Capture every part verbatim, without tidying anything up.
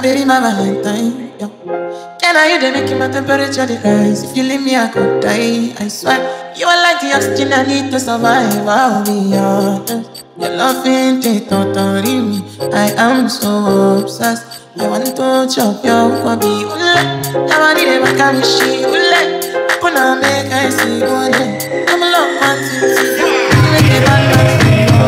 baby, my Valentine. Yo. Can I hear them making my temperature rise? If you leave me, I could die. I swear, you are like the oxygen I need to survive. I'll be honest. Your love ain't it, totally me. I am so obsessed. I want to chop your kwabi. Ule, I want it, I can't she. Ule, I couldn't make I see one. I'm a love Nwantiti. You make it bad, bad.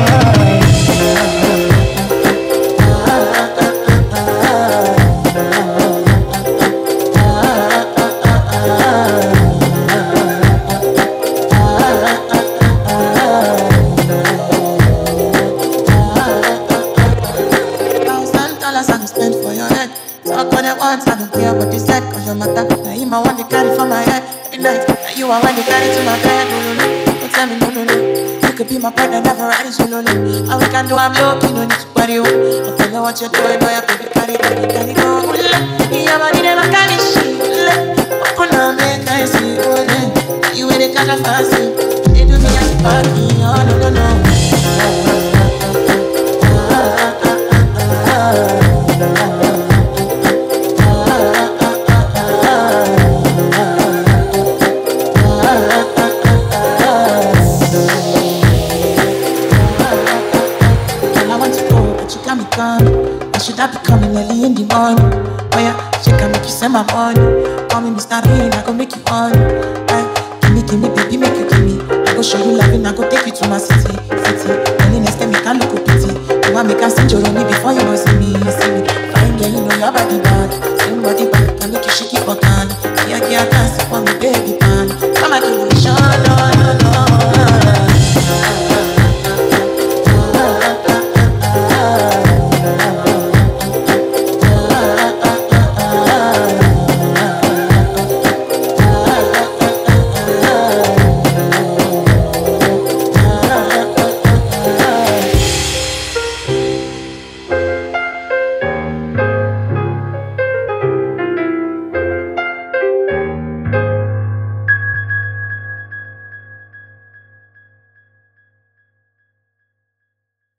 I don't care what you said, cause your matter. Now you my one to carry for my head every night. Now you are one to carry to my bed. No, no, no, don't tell me no, no, no. You could be my partner, never riding solo, no. All we can do, I'm low-key, no need to worry. I tell you what you're doing, boy, I baby, carry go, carry go. Yeah, but you never carry shit. Open up, make I see, oh, you ain't a catch a fancy. They do me as a party, oh, no, no, no. I should have be coming early in the morning. Oh yeah, she can make you send my money. Call me Mister Rain, I go make you on. Hey, give me, give me, baby, make you give me. I go show you love and I go take you to my city, city. Early next time, make a look up pretty. You want me to send you on me before you go see me, see me. Fine girl, you know your body bad. Same body bad, can make you shake it for can. Yeah, yeah, dance for me, baby.